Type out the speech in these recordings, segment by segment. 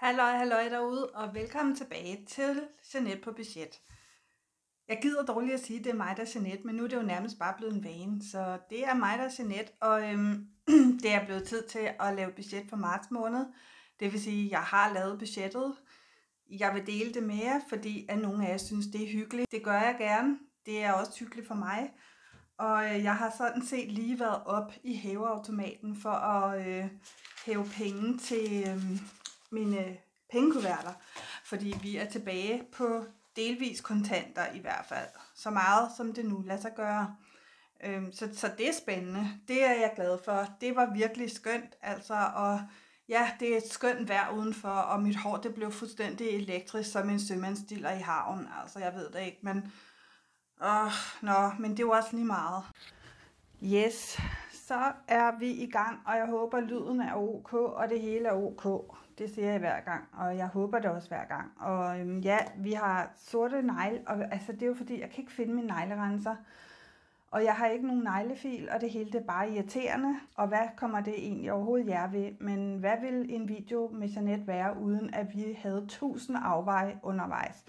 Halløj derude, og velkommen tilbage til Jeanette på budget. Jeg gider dårligt at sige, at det er mig, der er Jeanette, men nu er det jo nærmest bare blevet en vane. Så det er mig, der er Jeanette, og det er blevet tid til at lave budget for marts måned. Det vil sige, at jeg har lavet budgettet. Jeg vil dele det med jer, fordi at nogle af jer synes, det er hyggeligt. Det gør jeg gerne. Det er også hyggeligt for mig. Og jeg har sådan set lige været op i hæveautomaten for at hæve penge til mine pengekuverter, fordi vi er tilbage på delvis kontanter i hvert fald. Så meget som det nu lader sig gøre. Så det er spændende. Det er jeg glad for. Det var virkelig skønt. Altså, og ja, det er et skønt vejr udenfor, og mit hår det blev fuldstændig elektrisk som en sømandsdiller i havnen. Altså, jeg ved det ikke, men men det var også lige meget. Yes, så er vi i gang, og jeg håber, lyden er ok, og det hele er ok. Det siger jeg hver gang, og jeg håber det også hver gang. Og ja, vi har sorte negle, og altså, det er jo fordi, jeg kan ikke finde min neglerenser. Og jeg har ikke nogen neglefil, og det hele det er bare irriterende. Og hvad kommer det egentlig overhovedet jer ved? Men hvad vil en video med Jeanette være, uden at vi havde 1000 afveje undervejs?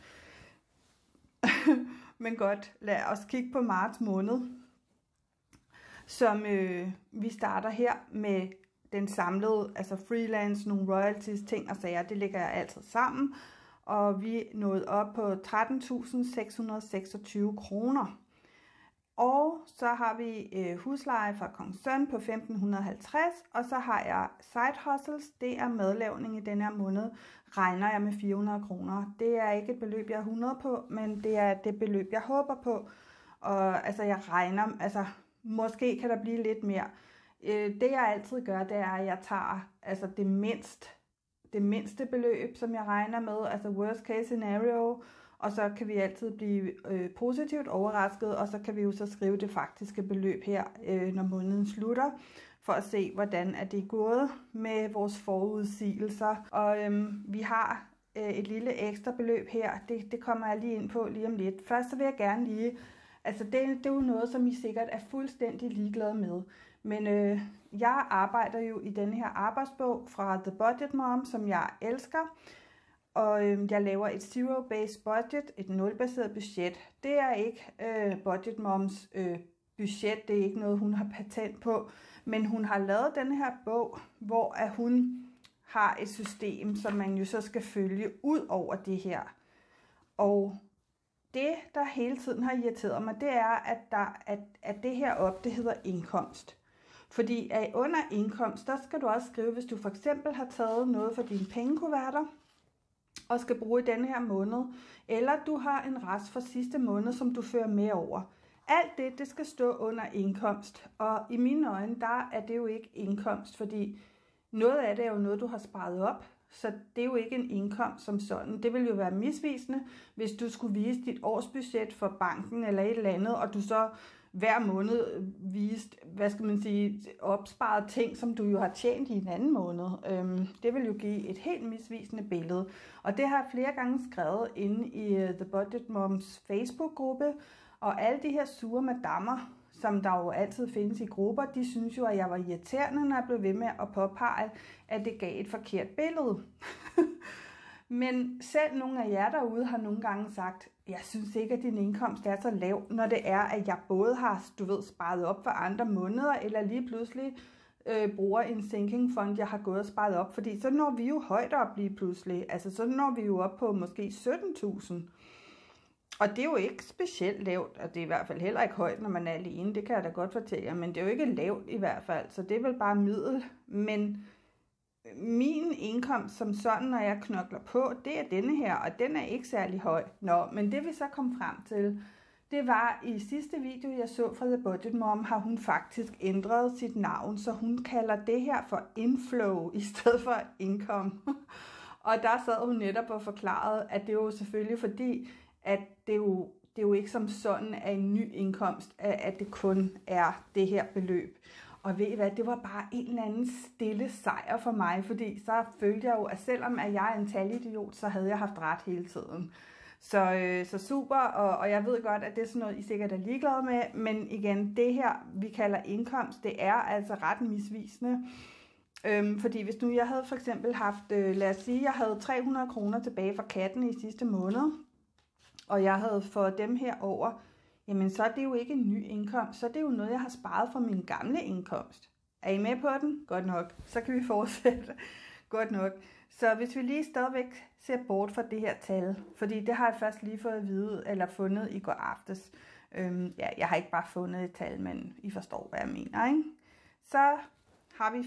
Men godt, lad os kigge på marts måned, som vi starter her med den samlede, altså freelance, nogle royalties, ting og sager, det lægger jeg altid sammen. Og vi nåede op på 13.626 kroner. Og så har vi husleje fra Kong Søn på 1.550, og så har jeg side hustles, det er madlavning i den her måned, regner jeg med 400 kroner. Det er ikke et beløb, jeg er 100 på, men det er det beløb, jeg håber på. Og altså, jeg regner, altså, måske kan der blive lidt mere. Det jeg altid gør, det er, at jeg tager altså det mindste beløb, som jeg regner med, altså worst case scenario, og så kan vi altid blive positivt overrasket, og så kan vi jo så skrive det faktiske beløb her, når måneden slutter, for at se, hvordan er det gået med vores forudsigelser. Og vi har et lille ekstra beløb her, det kommer jeg lige ind på lige om lidt. Først så vil jeg gerne lige, altså det er jo noget, som I sikkert er fuldstændig ligeglade med, men jeg arbejder jo i denne her arbejdsbog fra The Budget Mom, som jeg elsker. Og jeg laver et zero-based budget, et nulbaseret budget. Det er ikke Budget Moms budget, det er ikke noget, hun har patent på. Men hun har lavet den her bog, hvor at hun har et system, som man jo så skal følge ud over det her. Og det, der hele tiden har irriteret mig, det er, at det her op, det hedder indkomst. Fordi under indkomst, der skal du også skrive, hvis du for eksempel har taget noget for dine pengekuverter, og skal bruge i denne her måned, eller du har en rest for sidste måned, som du fører med over. Alt det skal stå under indkomst, og i mine øjne, der er det jo ikke indkomst, fordi noget af det er jo noget, du har sparet op, så det er jo ikke en indkomst som sådan. Det vil jo være misvisende, hvis du skulle vise dit årsbudget for banken eller et eller andet, og du så hver måned vist, hvad skal man sige, opsparet ting, som du jo har tjent i en anden måned. Det vil jo give et helt misvisende billede. Og det har jeg flere gange skrevet inde i The Budget Moms Facebook-gruppe, og alle de her sure madammer, som der jo altid findes i grupper, de synes jo, at jeg var irriterende, når jeg blev ved med at påpege, at det gav et forkert billede. Men selv nogle af jer derude har nogle gange sagt, jeg synes ikke, at din indkomst er så lav, når det er, at jeg både har, sparet op for andre måneder, eller lige pludselig bruger en sinking fund, jeg har gået og sparet op. Fordi så når vi jo højt op lige pludselig. Altså så når vi jo op på måske 17.000. Og det er jo ikke specielt lavt, og det er i hvert fald heller ikke højt, når man er alene. Det kan jeg da godt fortælle jer, men det er jo ikke lavt i hvert fald. Så det er vel bare middel. Men min indkomst som sådan, når jeg knokler på, det er denne her, og den er ikke særlig høj. Nå, men det vi så kom frem til, det var i sidste video, jeg så fra The Budget Mom, har hun faktisk ændret sit navn, så hun kalder det her for inflow i stedet for income. Og der sad hun netop og forklarede, at det jo selvfølgelig fordi, at det jo ikke som sådan er en ny indkomst, at det kun er det her beløb. Og ved I hvad, det var bare en eller anden stille sejr for mig, fordi så følte jeg jo, at selvom at jeg er en talidiot, så havde jeg haft ret hele tiden. Så super, og jeg ved godt, at det er sådan noget, I sikkert er ligeglade med, men igen, det her, vi kalder indkomst, det er altså ret misvisende. Fordi hvis nu jeg havde for eksempel haft, lad os sige, jeg havde 300 kroner tilbage fra katten i sidste måned, og jeg havde fået dem her over, jamen så er det jo ikke en ny indkomst, så er det jo noget, jeg har sparet fra min gamle indkomst. Er I med på den? Godt nok. Så kan vi fortsætte. Godt nok. Så hvis vi lige stadigvæk ser bort fra det her tal, fordi det har jeg først lige fået at vide, eller fundet i går aftes. Ja, jeg har ikke bare fundet et tal, men I forstår, hvad jeg mener, ikke? Så har vi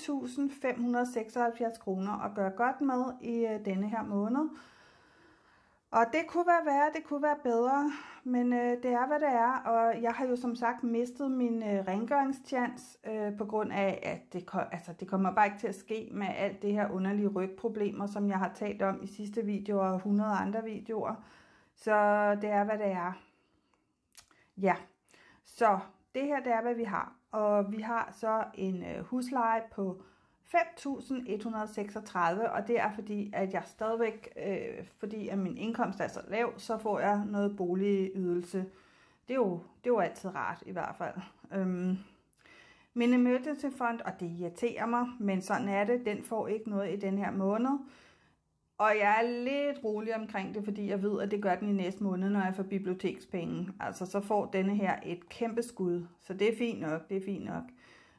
15.576 kroner at gøre godt med i denne her måned. Og det kunne være værre, det kunne være bedre, men det er, hvad det er. Og jeg har jo som sagt mistet min rengøringschance på grund af, at det kommer bare ikke til at ske med alt det her underlige rygproblemer, som jeg har talt om i sidste video og 100 andre videoer. Så det er, hvad det er. Ja, så det her, det er, hvad vi har. Og vi har så en husleje på 5.136, og det er fordi, at jeg stadigvæk, fordi at min indkomst er så lav, så får jeg noget boligydelse. Det er jo altid rart i hvert fald. Min emergency fund, og det irriterer mig, men sådan er det, den får ikke noget i den her måned. Og jeg er lidt rolig omkring det, fordi jeg ved, at det gør den i næste måned, når jeg får bibliotekspenge. Altså så får denne her et kæmpe skud, så det er fint nok, det er fint nok.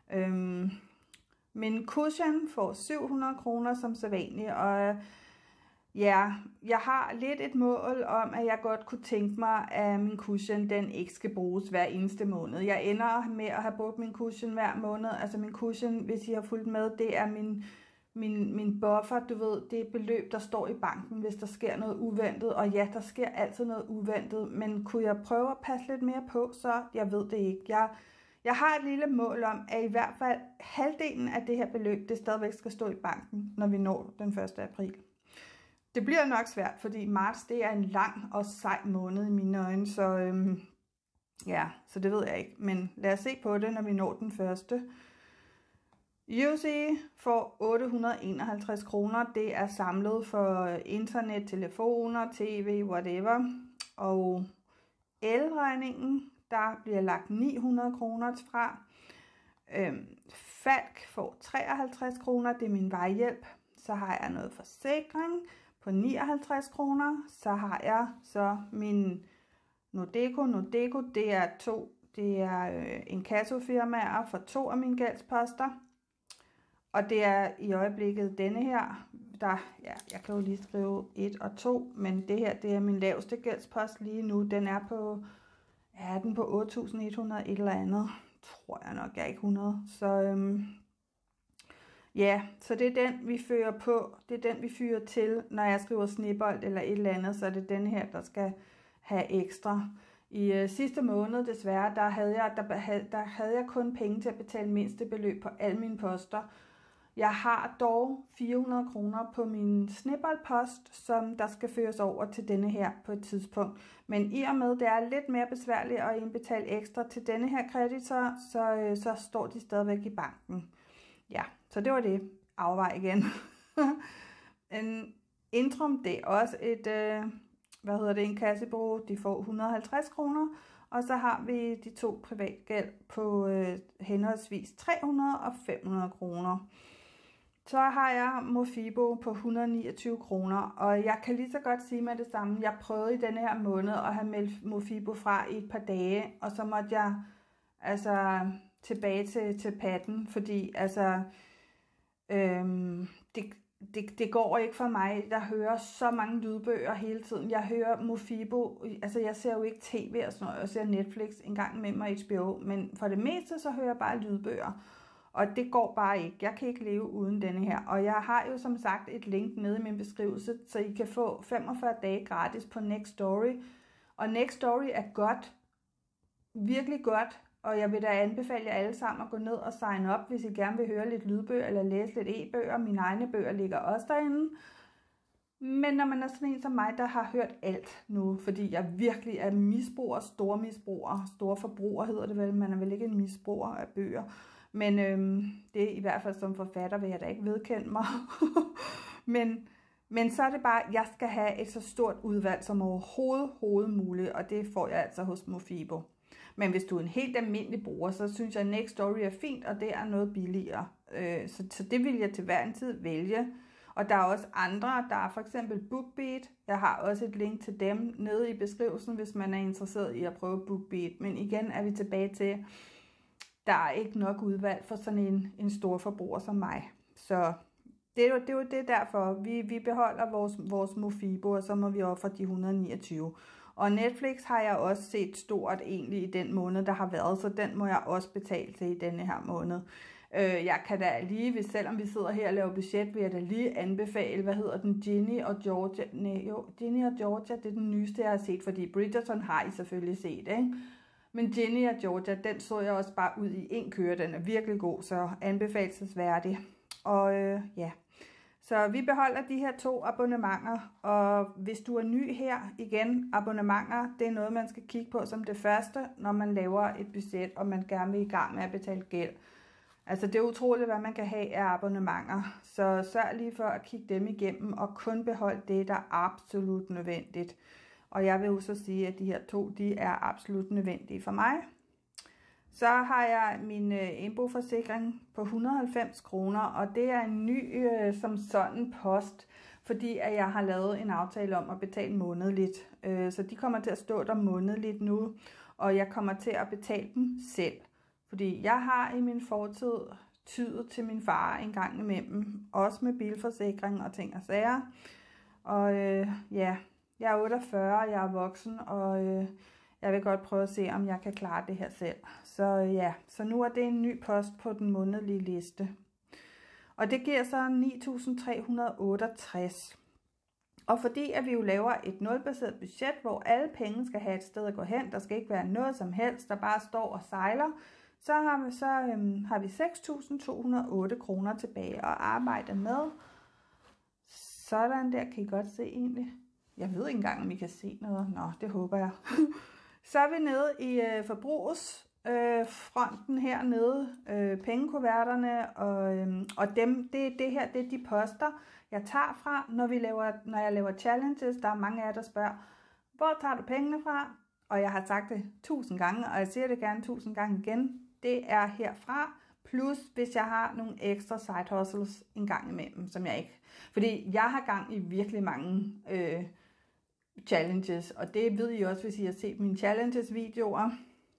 Min cushion får 700 kroner som sædvanligt, og ja, jeg har lidt et mål om, at jeg godt kunne tænke mig, at min cushion, den ikke skal bruges hver eneste måned. Jeg ender med at have brugt min cushion hver måned. Altså min cushion, hvis I har fulgt med, det er min buffer, du ved, det er beløb, der står i banken, hvis der sker noget uventet. Og ja, der sker altid noget uventet, men kunne jeg prøve at passe lidt mere på, så jeg ved det ikke. Jeg har et lille mål om, at i hvert fald halvdelen af det her beløb, det stadigvæk skal stå i banken, når vi når den 1. april. Det bliver nok svært, fordi marts, det er en lang og sej måned i mine øjne, så ja, så det ved jeg ikke. Men lad os se på det, når vi når den 1. UC får 851 kroner. Det er samlet for internet, telefoner, tv, whatever. Og elregningen, der bliver lagt 900 kroner fra. Falk får 53 kroner, det er min vejhjælp. Så har jeg noget forsikring på 59 kroner. Så har jeg så min Nordeko, det er inkassofirmaer for 2 af mine gældsposter. Og det er i øjeblikket denne her, ja, jeg kan jo lige skrive 1 og 2, men det her, det er min laveste gældspost lige nu. Den er på 8.100 et eller andet, tror jeg nok, jeg er ikke 100. Så ja, så det er den, vi fører på. Det er den, vi fyrer til, når jeg skriver snebold eller et eller andet, så er det den her, der skal have ekstra. I sidste måned, desværre, der havde jeg kun penge til at betale mindste beløb på alle mine poster. Jeg har dog 400 kroner på min sneboldpost, som der skal føres over til denne her på et tidspunkt. Men i og med, det er lidt mere besværligt at indbetale ekstra til denne her kreditor, så står de stadigvæk i banken. Ja, så det var det. Afvej igen. En Intrum, det er også et, en kassebureau. De får 150 kroner. Og så har vi de 2 privatgæld på henholdsvis 300 og 500 kroner. Så har jeg Mofibo på 129 kroner, og jeg kan lige så godt sige med det samme. Jeg prøvede i denne her måned at have meldt Mofibo fra i et par dage, og så måtte jeg tilbage til patten, fordi det går ikke for mig. Jeg hører så mange lydbøger hele tiden. Jeg hører Mofibo, jeg ser jo ikke tv og sådan noget, jeg ser Netflix en gang med mig HBO, men for det meste så hører jeg bare lydbøger. Og det går bare ikke. Jeg kan ikke leve uden denne her. Og jeg har jo som sagt et link nede i min beskrivelse, så I kan få 45 dage gratis på Nextory. Og Nextory er godt. Virkelig godt. Og jeg vil da anbefale jer alle sammen at gå ned og sign up, hvis I gerne vil høre lidt lydbøger eller læse lidt e-bøger. Mine egne bøger ligger også derinde. Men når man er sådan en som mig, der har hørt alt nu, fordi jeg virkelig er misbruger, store forbruger hedder det vel. Man er vel ikke en misbruger af bøger. Men det er i hvert fald som forfatter, vil jeg da ikke vedkende mig. men så er det bare, at jeg skal have et så stort udvalg som overhovedet muligt, og det får jeg altså hos Mofibo. Men hvis du er en helt almindelig bruger, så synes jeg, at Nextory er fint, og det er noget billigere. Så det vil jeg til hver en tid vælge. Og der er også andre, der er for eksempel BookBeat. Jeg har også et link til dem nede i beskrivelsen, hvis man er interesseret i at prøve BookBeat. Men igen er vi tilbage til, der er ikke nok udvalg for sådan en stor forbruger som mig. Så det er jo det derfor, vi beholder vores Mofibo, og så må vi ofre de 129. Og Netflix har jeg også set stort egentlig i den måned, der har været, så den må jeg også betale til i denne her måned. Jeg kan da lige, selvom vi sidder her og laver budget, vil jeg da lige anbefale, hvad hedder den, Ginny og Georgia, det er den nyeste, jeg har set, fordi Bridgerton har I selvfølgelig set, ikke? Men Ginny og Georgia, den så jeg også bare ud i en køre, den er virkelig god, så anbefalesværdig. Og ja, så vi beholder de her 2 abonnementer, og hvis du er ny her, igen, abonnementer, det er noget, man skal kigge på som det første, når man laver et budget, og man gerne vil i gang med at betale gæld. Altså det er utroligt, hvad man kan have af abonnementer, så sørg lige for at kigge dem igennem, og kun behold det, der er absolut nødvendigt. Og jeg vil jo så sige, at de her 2, de er absolut nødvendige for mig. Så har jeg min indboforsikring på 190 kroner, og det er en ny som sådan post, fordi at jeg har lavet en aftale om at betale månedligt. Så de kommer til at stå der månedligt nu, og jeg kommer til at betale dem selv. Fordi jeg har i min fortid tydet til min far en gang imellem, også med bilforsikring og ting og sager. Og ja, jeg er 48, jeg er voksen, og jeg vil godt prøve at se, om jeg kan klare det her selv. Så ja, så nu er det en ny post på den månedlige liste. Og det giver så 9.368. Og fordi at vi jo laver et nulbaseret budget, hvor alle penge skal have et sted at gå hen, der skal ikke være noget som helst, der bare står og sejler, så har vi 6.208 kroner tilbage at arbejde med. Sådan der, kan I godt se egentlig. Jeg ved ikke engang, om I kan se noget. Nå, det håber jeg. Så er vi nede i forbrugsfronten hernede, pengekuverterne, og dem, det her, det er de poster, jeg tager fra, når jeg laver challenges. Der er mange af jer, der spørger, hvor tager du pengene fra? Og jeg har sagt det 1000 gange, og jeg siger det gerne 1000 gange igen. Det er herfra, plus hvis jeg har nogle ekstra side hustles en gang imellem, som jeg ikke. Fordi jeg har gang i virkelig mange challenges, og det ved I også, hvis I har set mine challenges-videoer.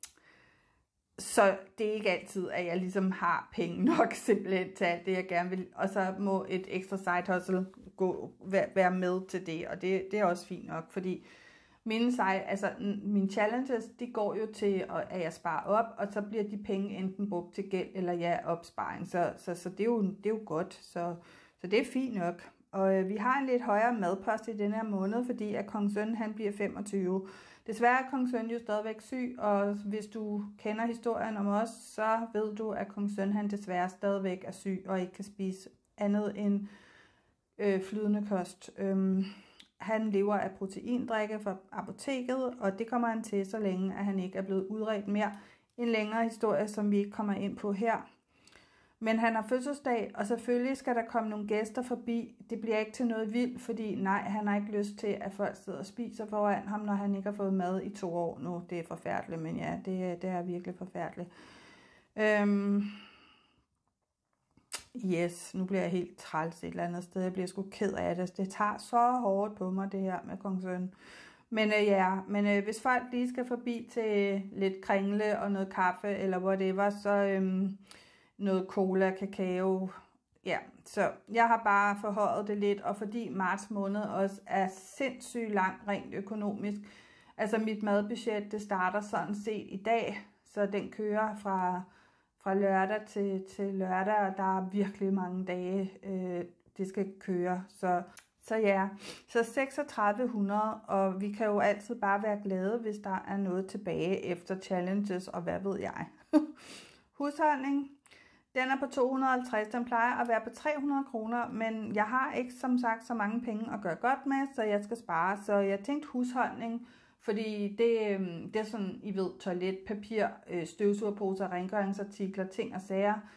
Så det er ikke altid, at jeg ligesom har penge nok simpelthen til alt det, jeg gerne vil. Og så må et ekstra side hustle være med til det, og det er også fint nok, fordi mine challenges, de går jo til, at jeg sparer op, og så bliver de penge enten brugt til gæld, eller opsparing. Så det er jo godt, så det er fint nok. Og vi har en lidt højere madpost i denne her måned, fordi at Kong Søn, han bliver 25. Desværre er Kong Søn jo stadigvæk syg, og hvis du kender historien om os, så ved du, at Kong Søn, han desværre stadigvæk er syg, og ikke kan spise andet end flydende kost. Han lever af proteindrikke fra apoteket, og det kommer han til, så længe at han ikke er blevet udredt mere. En længere historie, som vi ikke kommer ind på her. Men han har fødselsdag, og selvfølgelig skal der komme nogle gæster forbi. Det bliver ikke til noget vildt, fordi nej, han har ikke lyst til, at folk sidder og spiser foran ham, når han ikke har fået mad i 2 år nu. Det er forfærdeligt, men ja, det er virkelig forfærdeligt. Yes, nu bliver jeg helt træls et eller andet sted. Jeg bliver sgu ked af det. Det tager så hårdt på mig, det her med Kong Søn. Men hvis folk lige skal forbi til lidt kringle og noget kaffe eller whatever, så noget cola, kakao. Ja, så jeg har bare forhøjet det lidt, og fordi marts måned også er sindssygt lang rent økonomisk. Altså mit madbudget, det starter sådan set i dag, så den kører fra lørdag til lørdag, og der er virkelig mange dage, det skal køre. Så ja, så 3600, og vi kan jo altid bare være glade, hvis der er noget tilbage efter challenges, og hvad ved jeg. Husholdning, den er på 250, den plejer at være på 300 kroner, men jeg har ikke som sagt så mange penge at gøre godt med, så jeg skal spare. Så jeg tænkte husholdning, fordi det er sådan, I ved, toiletpapir, støvsugerposer, rengøringsartikler, ting og sager.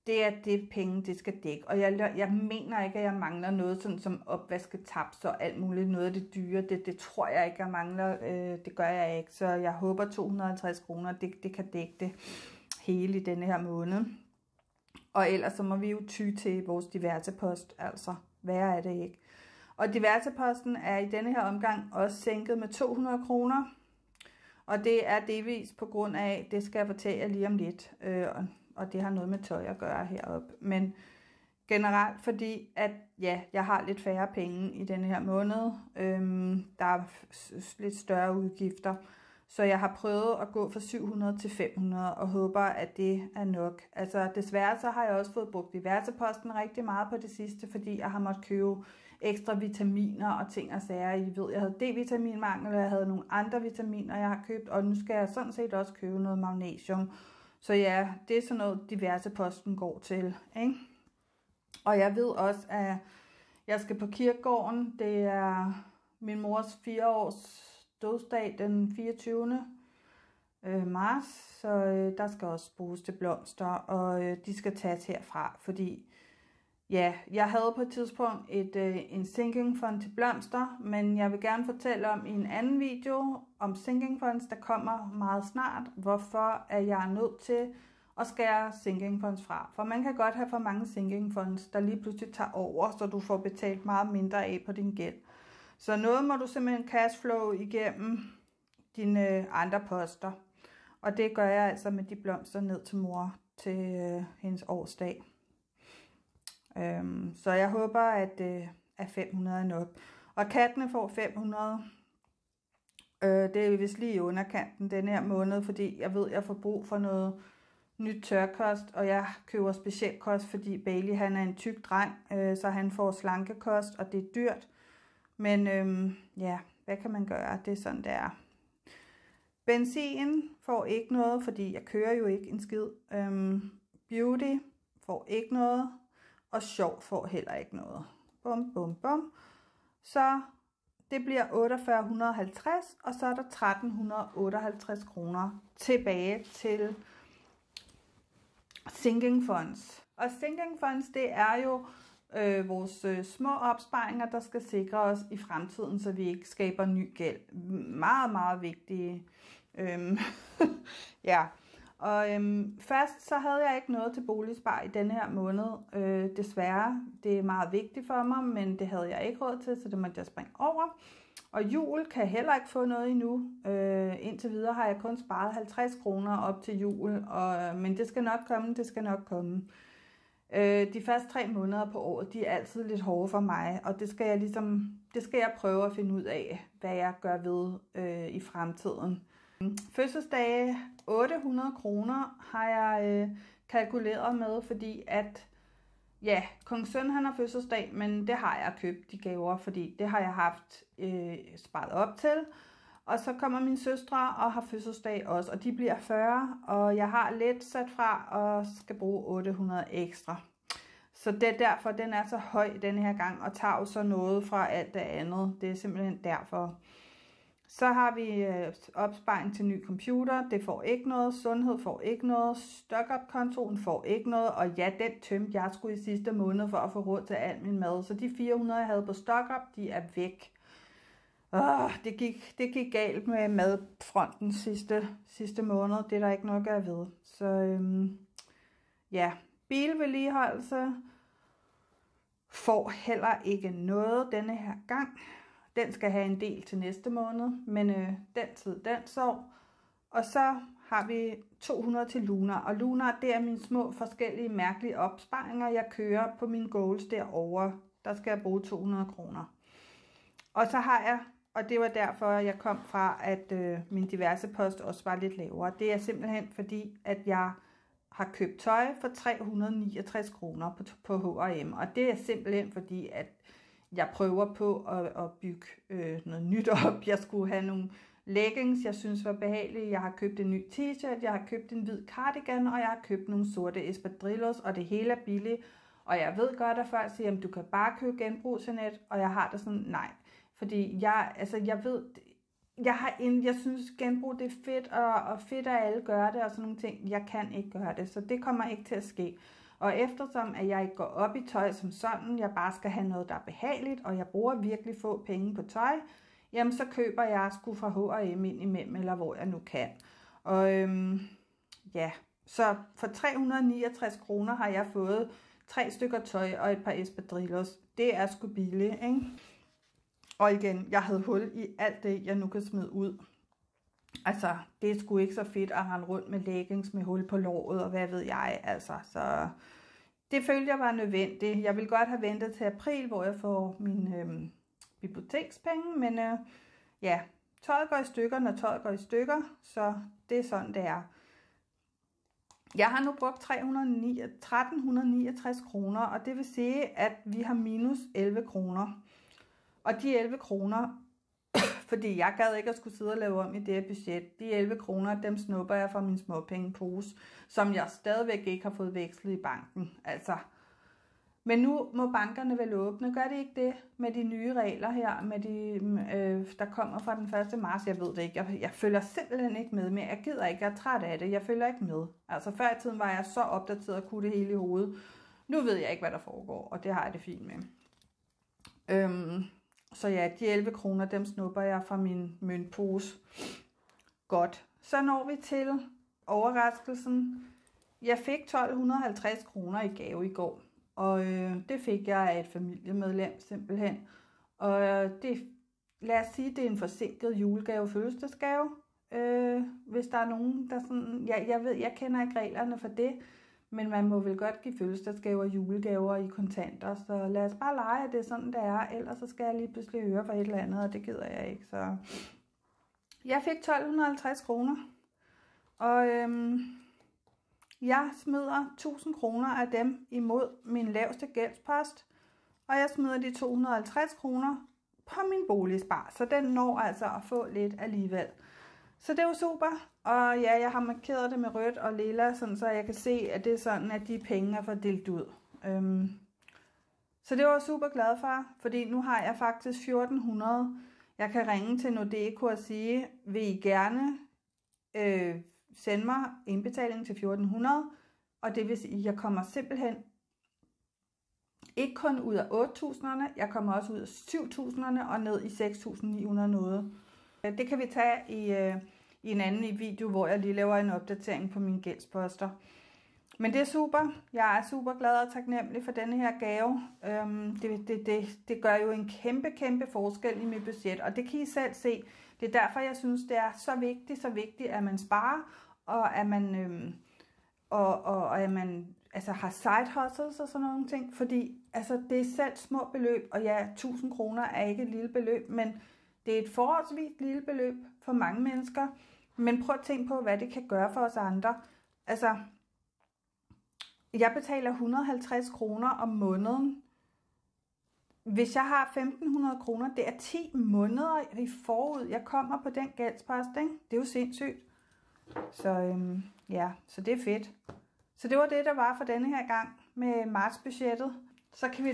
det er det penge, det skal dække. Og jeg mener ikke, at jeg mangler noget sådan som opvasketaps og alt muligt, noget af det dyre. Det tror jeg ikke, jeg mangler. Det gør jeg ikke. Så jeg håber 250 kroner, det kan dække det hele i denne her måned. Og ellers så må vi jo ty til vores diverse post, altså værre er det ikke. Og diverse posten er i denne her omgang også sænket med 200 kroner. Og det er delvis på grund af, det skal jeg fortælle jer lige om lidt, og det har noget med tøj at gøre heroppe. Men generelt fordi, at ja, jeg har lidt færre penge i denne her måned. Der er lidt større udgifter. Så jeg har prøvet at gå fra 700 til 500 og håber, at det er nok. Altså desværre så har jeg også fået brugt diverse posten rigtig meget på det sidste, fordi jeg har måttet købe ekstra vitaminer og ting og sager. I ved, jeg havde D-vitaminmangel, og jeg havde nogle andre vitaminer, jeg har købt, og nu skal jeg sådan set også købe noget magnesium. Så ja, det er sådan noget diverse posten går til, ikke? Og jeg ved også, at jeg skal på kirkegården. Det er min mors 4-års dødsdag den 24. marts, så der skal også bruges til blomster, og de skal tages herfra, fordi ja, jeg havde på et tidspunkt en sinking fund til blomster, men jeg vil gerne fortælle om i en anden video om sinking funds, der kommer meget snart, hvorfor er jeg nødt til at skære sinking funds fra. For man kan godt have for mange sinking funds, der lige pludselig tager over, så du får betalt meget mindre af på din gæld. Så noget må du simpelthen cashflow igennem dine andre poster. Og det gør jeg altså med de blomster ned til mor til hendes årsdag. Så jeg håber, at 500 er nok. Og kattene får 500. Det er vist lige i underkanten den her måned, fordi jeg ved, at jeg får brug for noget nyt tørkost. Og jeg køber specialkost, fordi Bailey han er en tyk dreng, så han får slankekost, og det er dyrt. Men ja, hvad kan man gøre? Det er sådan, det er. Benzin får ikke noget, fordi jeg kører jo ikke en skid. Beauty får ikke noget. Og sjov får heller ikke noget. Bum, bum, bum. Så det bliver 4850, og så er der 1358 kroner tilbage til sinking funds. Og sinking funds, det er jo vores små opsparinger, der skal sikre os i fremtiden, så vi ikke skaber ny gæld. Meget, meget vigtige. Ja. Og først så havde jeg ikke noget til boligspar i denne her måned. Desværre, det er meget vigtigt for mig, men det havde jeg ikke råd til, så det måtte jeg springe over. Og jul kan jeg heller ikke få noget endnu. Indtil videre har jeg kun sparet 50 kroner op til jul, men det skal nok komme, det skal nok komme. De første 3 måneder på året, de er altid lidt hårde for mig, og det skal jeg prøve at finde ud af, hvad jeg gør ved i fremtiden. Fødselsdage, 800 kroner har jeg kalkuleret med, fordi at, ja, Kong Søn han har fødselsdag, men det har jeg købt de gaver, fordi det har jeg haft sparet op til. Og så kommer mine søstre og har fødselsdag også, og de bliver 40, og jeg har lidt sat fra og skal bruge 800 ekstra. Så det er derfor, den er så høj denne her gang, og tager jo så noget fra alt det andet. Det er simpelthen derfor. Så har vi opsparing til ny computer, det får ikke noget, sundhed får ikke noget, stock-up-kontoen får ikke noget, og ja, den tømte jeg skulle i sidste måned for at få råd til al min mad. Så de 400, jeg havde på stock-up, de er væk. Det gik galt med madfronten sidste måned, det er der ikke noget at gøre ved. Så ja, bilvedligeholdelse får heller ikke noget denne her gang. Den skal have en del til næste måned, men den tid, den sov. Og så har vi 200 til Lunar, og Lunar, det er mine små forskellige mærkelige opsparinger, jeg kører på mine goals derovre. Der skal jeg bruge 200 kroner. Og så har jeg, og det var derfor, jeg kom fra, at min diverse post også var lidt lavere. Det er simpelthen fordi, at jeg har købt tøj for 369 kroner på H&M, og det er simpelthen fordi, at jeg prøver på at bygge noget nyt op. Jeg skulle have nogle leggings, jeg synes var behagelige. Jeg har købt en ny t-shirt, jeg har købt en hvid cardigan, og jeg har købt nogle sorte espadrillos, og det hele er billigt. Og jeg ved godt, at folk siger, at du kan bare købe genbrug til net, og jeg har det sådan, nej. Fordi jeg synes genbrug det er fedt, og fedt at alle gør det, og sådan nogle ting. Jeg kan ikke gøre det, så det kommer ikke til at ske. Og eftersom at jeg ikke går op i tøj som sådan, jeg bare skal have noget, der er behageligt, og jeg bruger virkelig få penge på tøj, jamen så køber jeg sgu fra H&M ind imellem, eller hvor jeg nu kan. Og ja, så for 369 kroner har jeg fået 3 stykker tøj og et par espadrilles. Det er sgu billigt, ikke? Og igen, jeg havde hul i alt det, jeg nu kan smide ud. Altså, det er sgu ikke så fedt at rende rundt med leggings med hul på låret, og hvad ved jeg, altså. Så det følte jeg var nødvendigt. Jeg ville godt have ventet til april, hvor jeg får mine bibliotekspenge, men ja, tøjet går i stykker, når tøjet går i stykker, så det er sådan, det er. Jeg har nu brugt 1369 kroner, og det vil sige, at vi har minus 11 kroner. Og de 11 kroner, fordi jeg gad ikke at skulle sidde og lave om i det her budget, de 11 kroner, dem snupper jeg fra min småpengepose, som jeg stadigvæk ikke har fået vekslet i banken. Altså. Men nu må bankerne vel åbne. Gør det ikke det med de nye regler her, med der kommer fra den 1. marts? Jeg ved det ikke. Jeg følger simpelthen ikke med mere. Jeg gider ikke. Jeg er træt af det. Jeg følger ikke med. Altså før i tiden var jeg så opdateret og kunne det hele i hovedet. Nu ved jeg ikke, hvad der foregår, og det har jeg det fint med. Så ja, de 11 kroner, dem snupper jeg fra min møntpose. Godt. Så når vi til overraskelsen. Jeg fik 1250 kroner i gave i går. Og det fik jeg af et familiemedlem simpelthen. Og lad os sige, det er en forsinket julegave, fødselsdagsgave. Hvis der er nogen, der sådan... Jeg kender ikke reglerne for det. Men man må vel godt give fødselsdagsgaver og julegaver i kontanter. Så lad os bare lege, at det er sådan, det er. Ellers så skal jeg lige pludselig høre for et eller andet, og det gider jeg ikke. Så jeg fik 1250 kroner. Og jeg smider 1000 kroner af dem imod min laveste gældspost. Og jeg smider de 250 kroner på min boligspar. Så den når altså at få lidt alligevel. Så det er jo super. Og ja, jeg har markeret det med rødt og lilla, sådan så jeg kan se, at det er sådan, at de penge er fordelt ud. Så det var jeg super glad for, fordi nu har jeg faktisk 1400. Jeg kan ringe til Nodeco og sige, vil I gerne sende mig indbetaling til 1400? Og det vil sige, at jeg kommer simpelthen ikke kun ud af 8.000'erne, jeg kommer også ud af 7.000'erne og ned i 6.900 noget. Det kan vi tage i en anden video, hvor jeg lige laver en opdatering på mine gældsposter. Men det er super. Jeg er super glad og taknemmelig for denne her gave. Det gør jo en kæmpe forskel i mit budget, og det kan I selv se. Det er derfor, jeg synes, det er så vigtigt, at man sparer, og at man, altså har side hustles og sådan nogle ting. Fordi altså, det er selv små beløb, og ja, 1000 kroner er ikke et lille beløb, men det er et forholdsvis lille beløb for mange mennesker. Men prøv at tænke på, hvad det kan gøre for os andre. Altså, jeg betaler 150 kroner om måneden. Hvis jeg har 1500 kroner, det er 10 måneder i forud, jeg kommer på den gældspost, ikke? Det er jo sindssygt. Så ja, så det er fedt. Så det var det, der var for denne her gang med martsbudgettet. Så kan vi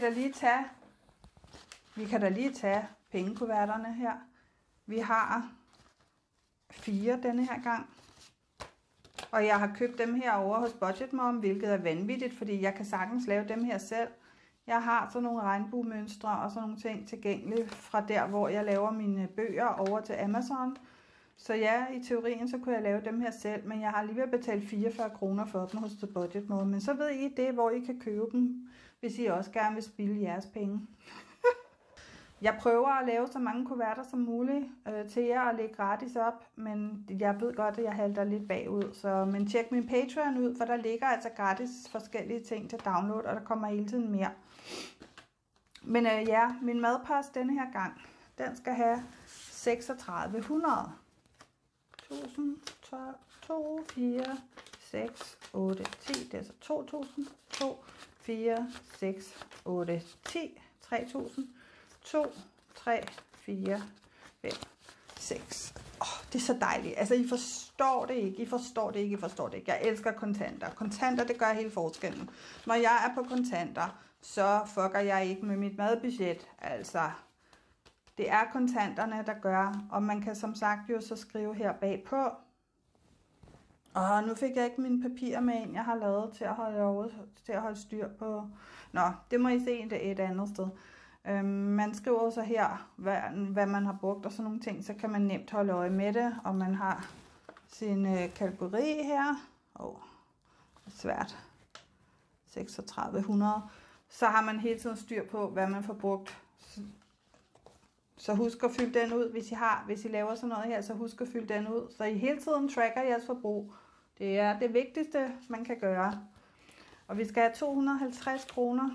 da lige tage pengekuverterne her. Vi har 4 denne her gang. Og jeg har købt dem her over hos Budget Mom, hvilket er vanvittigt, fordi jeg kan sagtens lave dem her selv. Jeg har sådan nogle regnbuemønstre og sådan nogle ting tilgængelige fra der, hvor jeg laver mine bøger over til Amazon. Så ja, i teorien så kunne jeg lave dem her selv, men jeg har alligevel betalt 44 kroner for dem hos The Budget Mom. Men så ved I det, hvor I kan købe dem, hvis I også gerne vil spilde jeres penge. Jeg prøver at lave så mange kuverter som muligt til jer og lægge gratis op, men jeg ved godt, at jeg halter lidt bagud. Men tjek min Patreon ud, for der ligger altså gratis forskellige ting til download, og der kommer hele tiden mere. Men ja, min madpost denne her gang, den skal have 3600. 1000, 2, 4, 6, 8, 10. Det er så 2000, 2, 4, 6, 8, 10, 3000. 2, 3, 4, 5, 6. Det er så dejligt. Altså, I forstår det ikke. I forstår det ikke. Jeg elsker kontanter. Kontanter, det gør hele forskellen. Når jeg er på kontanter, så fucker jeg ikke med mit madbudget. Altså, det er kontanterne, der gør. Og man kan som sagt jo så skrive her bagpå, Og nu fik jeg ikke mine papirer med ind, jeg har lavet til at holde styr på. Nå, det må I se et andet sted. Man skriver så her, hvad man har brugt og sådan nogle ting, så kan man nemt holde øje med det, og man har sin kategori her. Det er svært. 3600. Så har man hele tiden styr på, hvad man får brugt. Så husk at fylde den ud, hvis I laver sådan noget her, så husk at fylde den ud. Så I hele tiden tracker jeres forbrug. Det er det vigtigste, man kan gøre. Og vi skal have 250 kroner.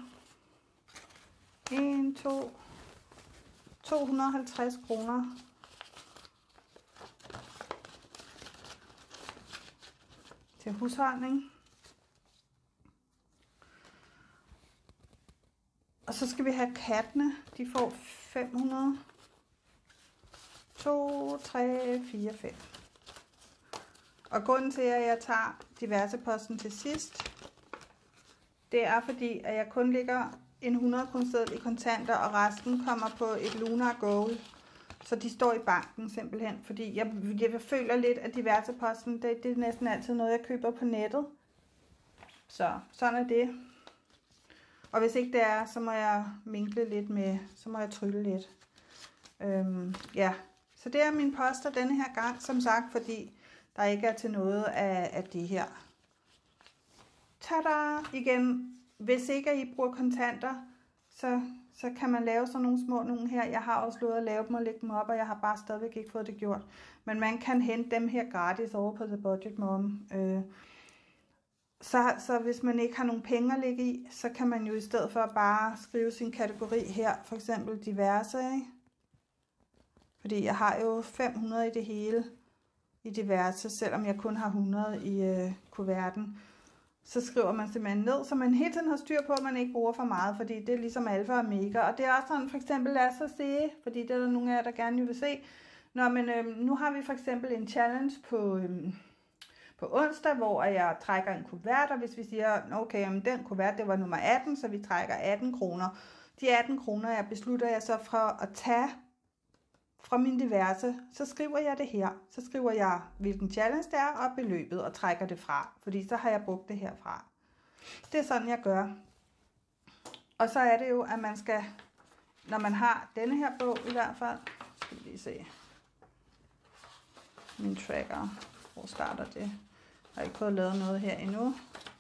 250 kroner. Til husholdning. Og så skal vi have kattene. De får 500. 2, 3, 4, 5. Og grunden til, at jeg tager diverse posten til sidst, det er fordi, at jeg kun lægger en 100 kroneseddel i kontanter, og resten kommer på et Lunar Gold. Så de står i banken simpelthen, fordi jeg føler lidt, at diverse posten, det er næsten altid noget, jeg køber på nettet. Så sådan er det. Og hvis ikke det er, så må jeg minkle lidt med, så må jeg trylle lidt. Ja, så det er min poster denne her gang, som sagt, fordi der ikke er til noget af det her. Tada! Igen, hvis ikke I bruger kontanter, så kan man lave sådan nogle små nogle her. Jeg har også lovet at lave dem og lægge dem op, og jeg har bare stadigvæk ikke fået det gjort. Men man kan hente dem her gratis over på The Budget Mom. Så hvis man ikke har nogen penge at lægge i, så kan man jo i stedet for bare skrive sin kategori her, for eksempel diverse, ikke? Fordi jeg har jo 500 i det hele i diverse, selvom jeg kun har 100 i kuverten. Så skriver man simpelthen ned, så man hele tiden har styr på, at man ikke bruger for meget, fordi det er ligesom alfa og omega. Og det er også sådan, for eksempel, lad os så se, fordi det er der nogle af jer, der gerne vil se. Nå, men nu har vi for eksempel en challenge på onsdag, hvor jeg trækker en kuvert, og hvis vi siger, okay, den kuvert, det var nummer 18, så vi trækker 18 kroner. De 18 kroner, jeg beslutter jeg så fra at tage fra min diverse, så skriver jeg det her. Så skriver jeg, hvilken challenge det er, og beløbet, og trækker det fra. Fordi så har jeg brugt det herfra. Det er sådan, jeg gør. Og så er det jo, at man skal, når man har denne her bog i hvert fald, skal vi lige se, min tracker, hvor starter det? Jeg har ikke fået lavet noget her endnu.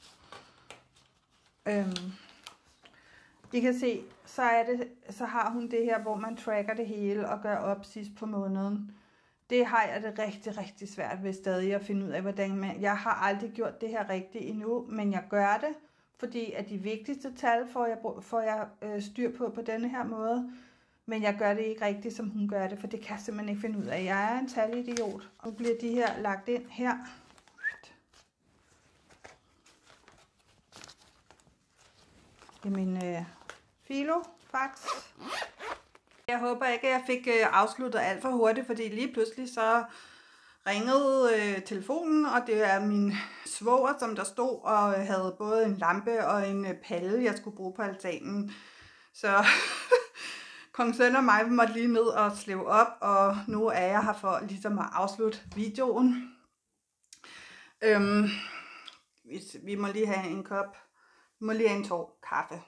I kan se, så har hun det her, hvor man tracker det hele og gør op sidst på måneden. Det har jeg det rigtig, rigtig svært ved stadig at finde ud af, hvordan jeg har aldrig gjort det her rigtigt endnu, men jeg gør det, fordi at de vigtigste tal får jeg styr på denne her måde. Men jeg gør det ikke rigtigt, som hun gør det, for det kan jeg simpelthen ikke finde ud af. Jeg er en talidiot, og nu bliver de her lagt ind her. I min filofax. Jeg håber ikke, at jeg fik afsluttet alt for hurtigt, fordi lige pludselig så ringede telefonen, og det er min svoger, som der stod og havde både en lampe og en palle, jeg skulle bruge på altanen. Så Kong Søn og mig måtte lige ned og slæve op, og nu er jeg her for ligesom at afslutte videoen. Vi må lige have en kop, vi må lige have en tår kaffe.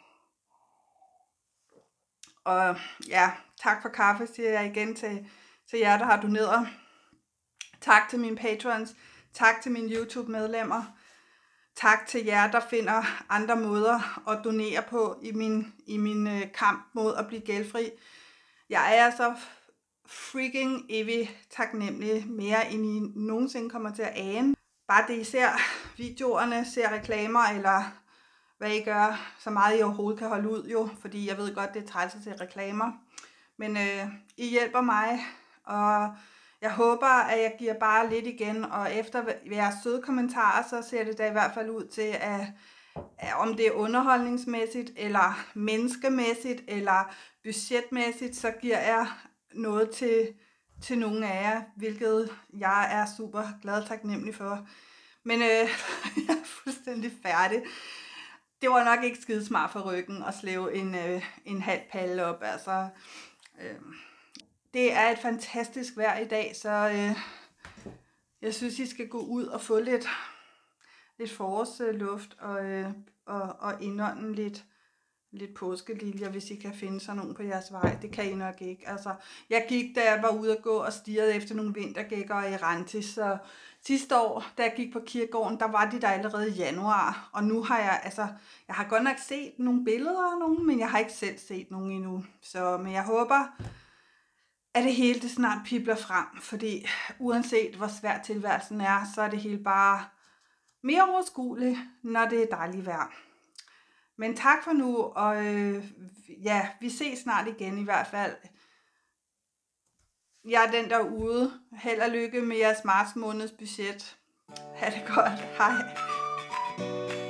Og ja, tak for kaffe, siger jeg igen til jer, der har doneret. Tak til mine patrons. Tak til mine YouTube-medlemmer. Tak til jer, der finder andre måder at donere på i min kamp mod at blive gældfri. Jeg er så freaking evig taknemmelig, mere end I nogensinde kommer til at ane. Bare det I ser videoerne, ser reklamer, eller hvad I gør, så meget I overhovedet kan holde ud jo, fordi jeg ved godt, det er træls til reklamer. Men I hjælper mig, og jeg håber, at jeg giver bare lidt igen, og efter jeres søde kommentarer, så ser det da i hvert fald ud til, at om det er underholdningsmæssigt, eller menneskemæssigt, eller budgetmæssigt, så giver jeg noget til nogle af jer, hvilket jeg er super glad og taknemmelig for. Men jeg er fuldstændig færdig. Det var nok ikke skidesmart for ryggen at slæve en halv palle op, altså. Det er et fantastisk vejr i dag, så Jeg synes, I skal gå ud og få lidt forårsluft og indånde lidt påskeliljer, hvis I kan finde sådan nogen på jeres vej. Det kan I nok ikke. Altså, jeg gik, da jeg var ude at gå og stirrede efter nogle vintergækker i Rantis, så sidste år, da jeg gik på kirkegården, der var de der allerede i januar, og nu har jeg har godt nok set nogle billeder af nogen, men jeg har ikke selv set nogen endnu. Men jeg håber, at det hele det snart pibler frem, fordi uanset hvor svært tilværelsen er, så er det hele bare mere overskueligt, når det er dejligt vejr. Men tak for nu, og ja, vi ses snart igen i hvert fald. Jeg er den derude. Held og lykke med jeres marts måneds budget. Ha' det godt. Hej.